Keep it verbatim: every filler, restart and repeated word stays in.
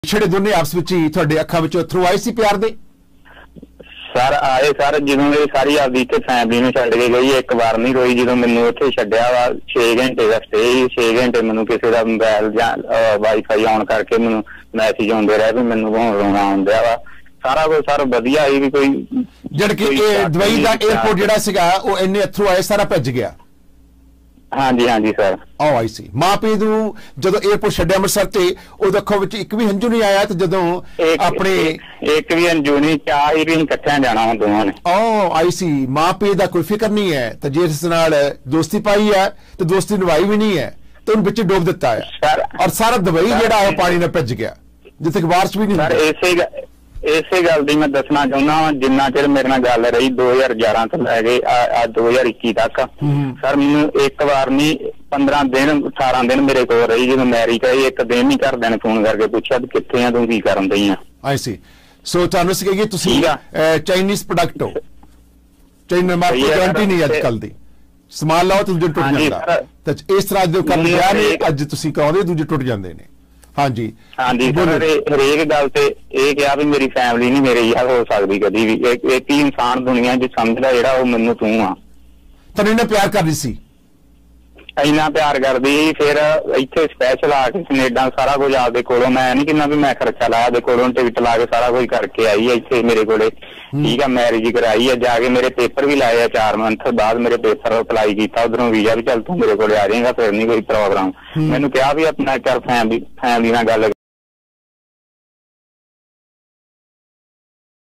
ਛੜੇ ਦੋਨੇ ਆਪਸ ਵਿੱਚ ਹੀ ਤੁਹਾਡੇ ਅੱਖਾਂ ਵਿੱਚੋਂ ਅਥਰੂ ਆਏ ਸੀ ਪਿਆਰ ਦੇ? सर आए सर जो सारी आपकी इतने फैमिली में छड़ के गई एक बार नहीं रोई जो मैंने उत्थे छड्डिया वा छे घंटे का स्टे छे घंटे मैनू किसी का मोबाइल वाईफाई ऑन करके मैनू मैसेज आते रहे भी मैनू रोना आंदा वा सारा कुछ सर वधिया ही भी कोई जड़ कि दुबई का एयरपोर्ट जिहड़ा सीगा वो इन्ने अथरू आए सारा भज गया। हाँ जी हाँ जी सर ओ आई सी मां पे नूं जदों एयरपोर्ट छड्डिया अमृतसर ते ओह अखों विच एक भी हंझू नहीं आया ते जदों अपने एक भी हंझू नहीं चाह ही भी इकट्ठे जाना हुण दोवां ने। ओ आई सी मां पे दा कोई फिक्र नहीं है ते जिस नाल दोस्ती पाई है ते दोस्ती निभाई भी नहीं है ते उन विच डोब दिता है और सारा दुबई जिहड़ा ओह पानी नाल भज गया जिथे बारिश भी नहीं। सर इसे इसे गल दी मैं दसना चाहुंदा वां जिन्ना चिर मेरे नाल गल रही दो हज़ार ग्यारह तो लैके आ दो हज़ार इक्की तक सर मैनू एक बार नहीं पंद्रह दिन अठारह दिन मेरे कोल रही जो मैरिज आई एक दिन ही घरदियां ने फोन करके पूछा भी कित्थे आ तूं की करन दई आ। आई सी सो तुहानूं सी कि तुसीं चाइनीज प्रोडक्ट हो चाइना मार्केट गारंटी नहीं अजकल दी समान लाओ तो दूजे टुट जांदा ते इस तरह दे काम लिया नहीं अज तुसीं कराउंदे दूजे टुट जांदे ने। हाँ जी हाँ जी सर हरेक गल ते ये कहा भी मेरी फैमिली नहीं मेरे यार हो सकती कभी भी एक एक ही इंसान दुनिया च समझदा जेड़ा वो मैनू तू आ तैनूं इन्ना प्यार करदी सी इन्ना प्यार करदी फिर इत्थे स्पैशल आके कनेडा सारा कुछ आपदे कोलों मैं नहीं किन्ना भी मैं खर्चा लाया आपदे कोलों टिकट ला के सारा कुछ करके आई है इत्थे मेरे कोले ठीक है मैरिज कराई है जाके मेरे पेपर भी लाए चार मंथ बाद मेरे पेपर अप्लाई किया उधरों वीजा भी चल तू मेरे को आ जाएगा फिर नहीं कोई प्रॉब्लम मैनू क्या भी अपना कर फैमिली फैमिली नाल गल